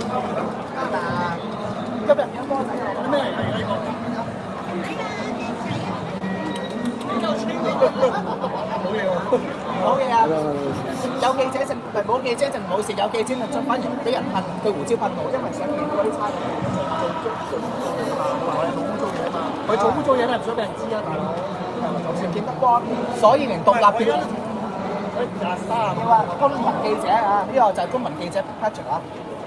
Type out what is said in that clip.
今日有波仔咩嚟㗎呢個？冇嘢喎，冇嘢啊！有記者證唔係冇記者證冇事，有記者證就反而俾人噴佢胡椒噴霧，因為想見嗰啲差人我哋做污糟嘢啊嘛，佢做污糟嘢咧唔想俾人知啊，大佬，就算見得光，所以連獨立嘅。你話公民記者啊，呢個就係公民記者 Patrick 啊。